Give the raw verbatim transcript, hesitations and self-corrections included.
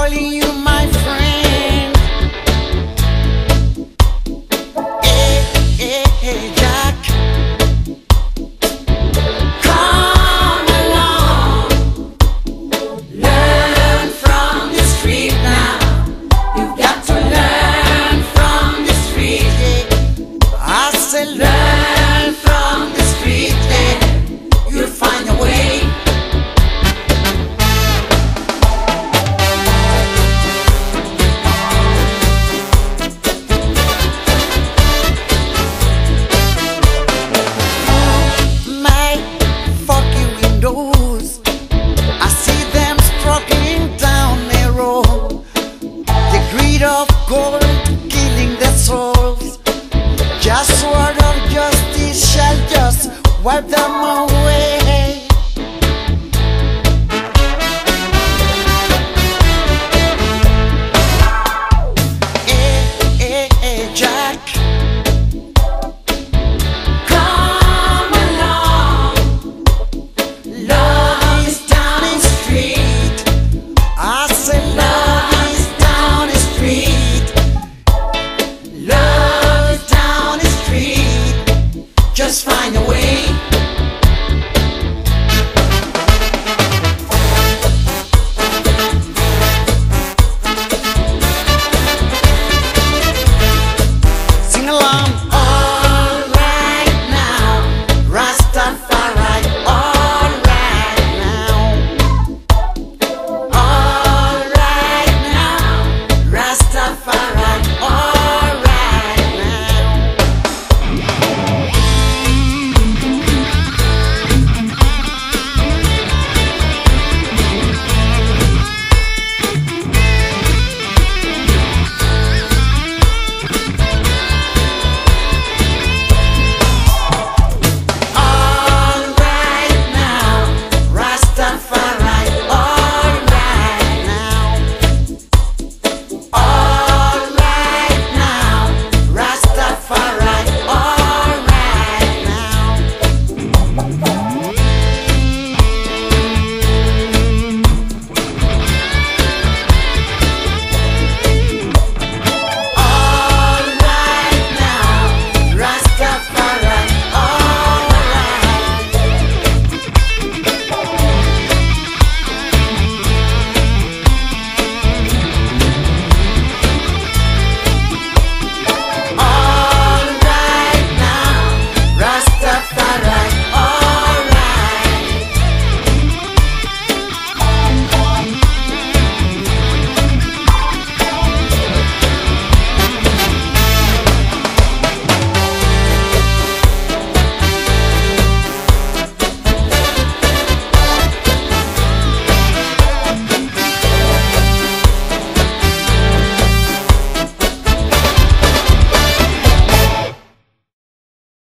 calling you my friend. Hey, hey, hey, Jack, come along, learn from the street now. You've got to learn from the street. I said learn from the street, and you'll find a way. I see them struggling down the road, the greed of gold killing their souls. Just word of justice shall just wipe them out.